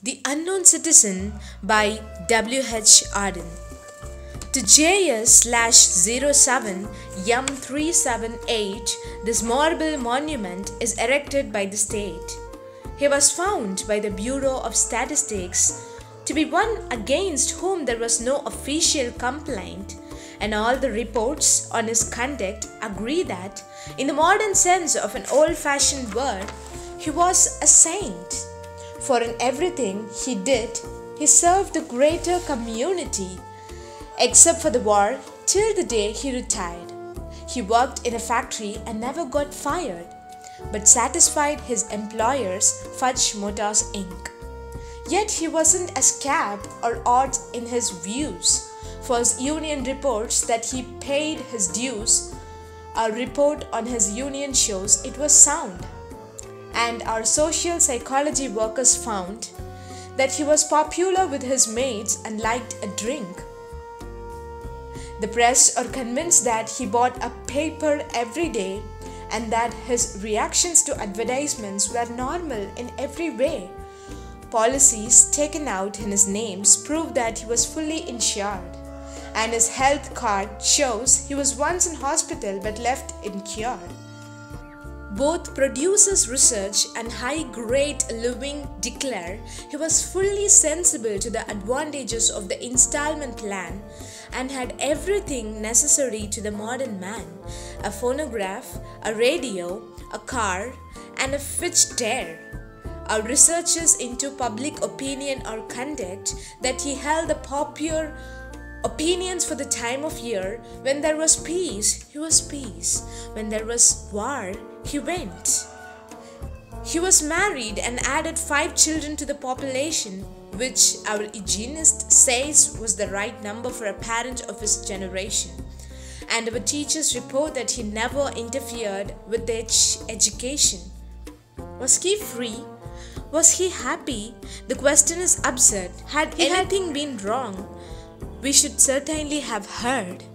The Unknown Citizen by W.H. Auden. To JS/07 YUM378, this marble monument is erected by the state. He was found by the Bureau of Statistics to be one against whom there was no official complaint, and all the reports on his conduct agree that, in the modern sense of an old-fashioned word, he was a saint. For in everything he did, he served the greater community. Except for the war, till the day he retired. He worked in a factory and never got fired, but satisfied his employers, Fudge Motors Inc. Yet he wasn't a scab or odd in his views, for his union reports that he paid his dues. A report on his union shows it was sound. And our social psychology workers found that he was popular with his mates and liked a drink. The press are convinced that he bought a paper every day and that his reactions to advertisements were normal in every way. Policies taken out in his names prove that he was fully insured, and his health card shows he was once in hospital but left incured. Both producers' research and high-grade living declare he was fully sensible to the advantages of the installment plan and had everything necessary to the modern man: a phonograph, a radio, a car, and a fidget. Our researches into public opinion or conduct that he held the popular opinions for the time of year. When there was peace, he was peace. When there was war, he went. He was married and added 5 children to the population, which our hygienist says was the right number for a parent of his generation. And our teachers report that he never interfered with their education. Was he free? Was he happy? The question is absurd. Had anything been wrong, we should certainly have heard.